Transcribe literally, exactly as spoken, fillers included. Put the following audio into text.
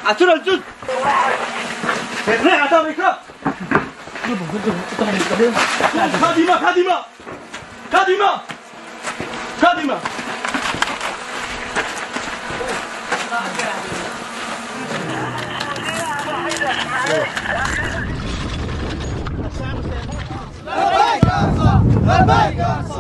عطونا الجزء هنا عطا ميكا خادمة خادمة خادمة خادمة لبيك يا صاح لبيك يا صاح